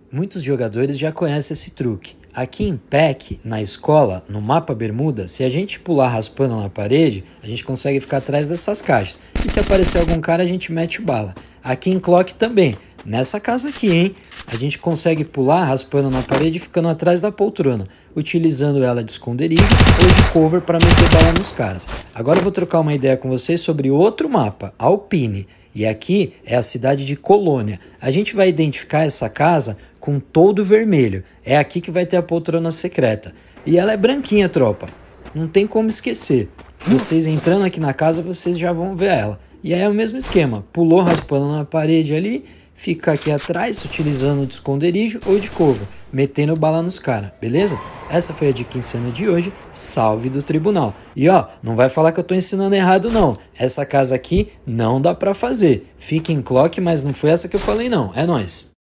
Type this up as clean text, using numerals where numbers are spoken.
Muitos jogadores já conhecem esse truque. Aqui em PEC, na escola, no mapa Bermuda, se a gente pular raspando na parede, a gente consegue ficar atrás dessas caixas. E se aparecer algum cara, a gente mete bala. Aqui em Clock também, nessa casa aqui, hein? A gente consegue pular raspando na parede e ficando atrás da poltrona, utilizando ela de esconderijo ou de cover para meter bala nos caras. Agora eu vou trocar uma ideia com vocês sobre outro mapa, Alpine. E aqui é a cidade de Colônia. A gente vai identificar essa casa com todo vermelho. É aqui que vai ter a poltrona secreta. E ela é branquinha, tropa. Não tem como esquecer. Vocês entrando aqui na casa, vocês já vão ver ela. E aí é o mesmo esquema. Pulou raspando na parede ali, fica aqui atrás, utilizando de esconderijo ou de cover, metendo bala nos caras, beleza? Essa foi a dica insana de hoje, salve do tribunal. E ó, não vai falar que eu tô ensinando errado não, essa casa aqui não dá pra fazer. Fica em Clock, mas não foi essa que eu falei não, é nóis.